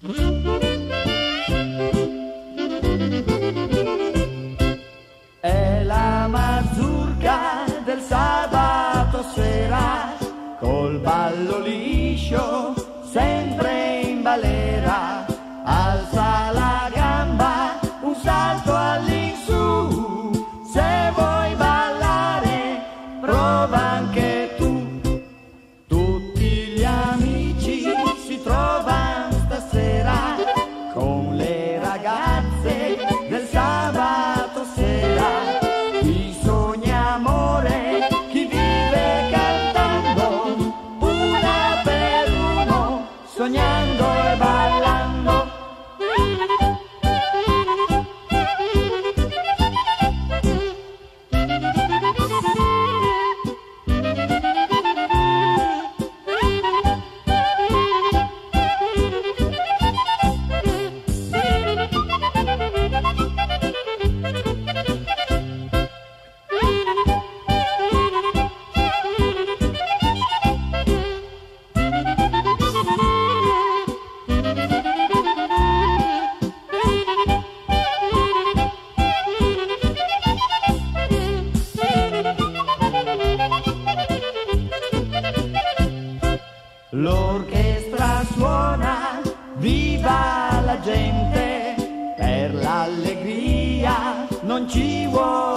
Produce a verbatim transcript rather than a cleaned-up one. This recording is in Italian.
È la mazurka del sabato sera, col ballo liscio, sempre in balera. Alza la gamba, un salto all'insù, se vuoi ballare, prova anche tu. Tutti gli amici si trovano stasera, con le ragazze del sabato sera. Chi sogna amore, chi vive cantando, una per uno, sognando e ballando. L'orchestra suona, viva la gente, per l'allegria non ci vuole